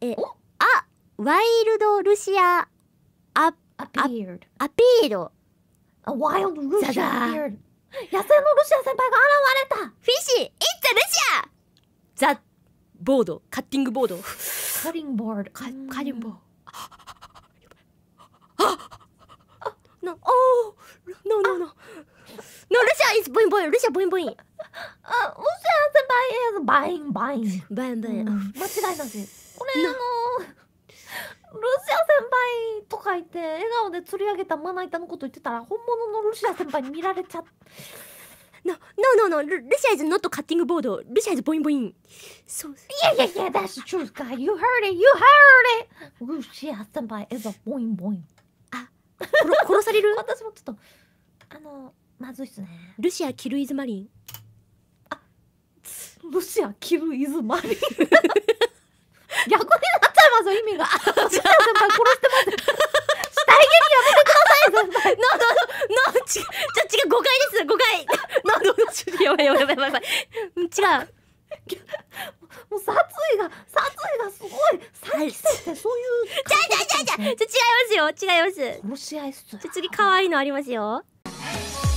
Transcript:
ワイルドルシアアピード。 ワイルドルシアアピード。野生のルシア先輩が現れた。 フィッシー、イッツルシア。ザボード、カッティングボード。 カリングボード。 カリンボード。No, no. No, Lucia is boing boing. Lucia boing boing. ルシア先輩 is buying. バンバン。 間違いなし。これルシア先輩とか言って笑顔で釣り上げたまな板のこと言ってたら本物のルシア先輩に見られちゃっ No. Lucia is not cutting board. Lucia is boing boing. So. Yeah, that's the truth, guy. You heard it. ルシア先輩 is a boing boing. 殺される？ 私もちょっとまずいっすね。 ルシアキルイズマリン。 ルシアキルイズマリン。逆になっちゃいますよ意味が。ルシア先輩殺してます。死体蹴りやめてください先輩。 違う誤解です誤解。やばい。違う。 もう殺意がすごい。3期生ってそういう。 違います。 殺し合いっす。 次可愛いのありますよ。